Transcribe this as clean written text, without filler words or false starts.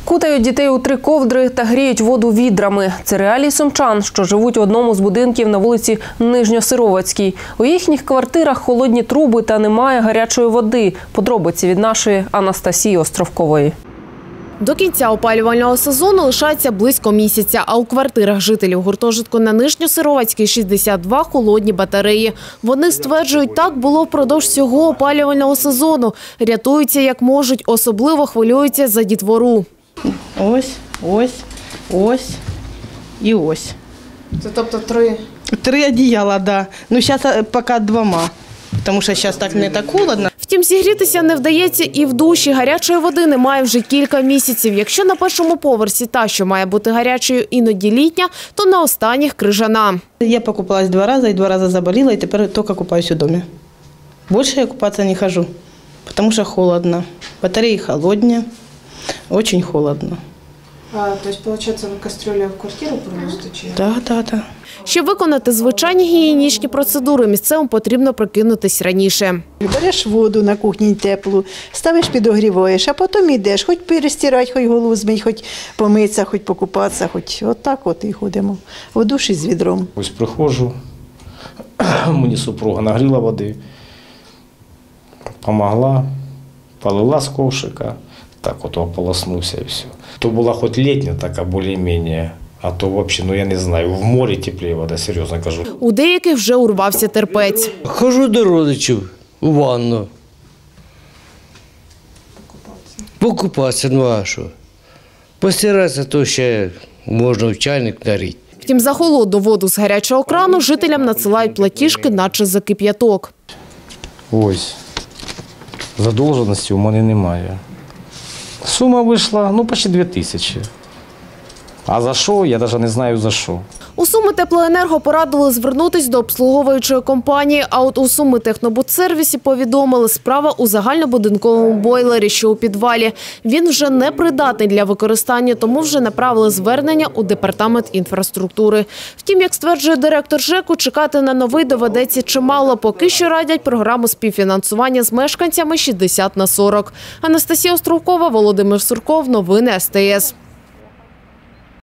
Кутають дітей у 3 ковдри та гріють воду відрами. Це реалії сумчан, що живуть в одному з будинків на вулиці Нижньосировацькій. У їхніх квартирах холодні труби та немає гарячої води. Подробиці від нашої Анастасії Островкової. До кінця опалювального сезону лишається близько місяця, а у квартирах жителів гуртожитку на Нижньосировацькій 62 холодні батареї. Вони стверджують, так було впродовж всього опалювального сезону. Рятуються як можуть, особливо хвилюються за дітвору. Ось, ось, ось і ось. Це тобто 3? 3 одіяла, да. Ну зараз поки 2, тому що зараз так не так холодно. Втім, зігрітися не вдається і в душі. Гарячої води немає вже кілька місяців. Якщо на першому поверсі та, що має бути гарячою, іноді літня, то на останніх крижана. Я покупалась 2 рази і 2 рази заболіла, і тепер тільки купаюсь у домі. Більше я купатися не ходжу, тому що холодно. Батареї холодні, дуже холодно. Тобто, виходить, ви кастрюлю в квартиру приносите? Так. Щоб виконати звичайні гігієнічні процедури, місцевим потрібно прокинутись раніше. Береш воду на кухні теплу, ставиш, підогріваєш, а потім йдеш, хоч перестирати, хоч голову змить, хоч помитися, хоч покупатися, хоч отак от і ходимо. У душі з відром. Ось приходжу, мені супруга нагріла води, допомогла, полила з ковшика, так от ополоснувся і все. То була хоч літня така, більш-менш, а то взагалі, я не знаю, в морі тепліє вода, серйозно кажу. У деяких вже урвався терпець. Хожу до родичів у ванну. Покупатися, ну а що? Постиратися, то ще можна в чайник налити. Втім, за холодну воду з гарячого крану жителям надсилають платіжки, наче за кип'яток. Ось, задовженості у мене немає. Сума вийшла, почти 2000. А за що? Я навіть не знаю за що. У Суми Теплоенерго порадили звернутися до обслуговуючої компанії, а от у Суми Технобудсервісі повідомили, справа у загальнобудинковому бойлері, що у підвалі. Він вже не придатний для використання, тому вже направили звернення у департамент інфраструктури. Втім, як стверджує директор ЖЕКу, чекати на новий доведеться чимало. Поки що радять програму співфінансування з мешканцями 60/40. Анастасія Островкова, Володимир Сурков. Новини СТС.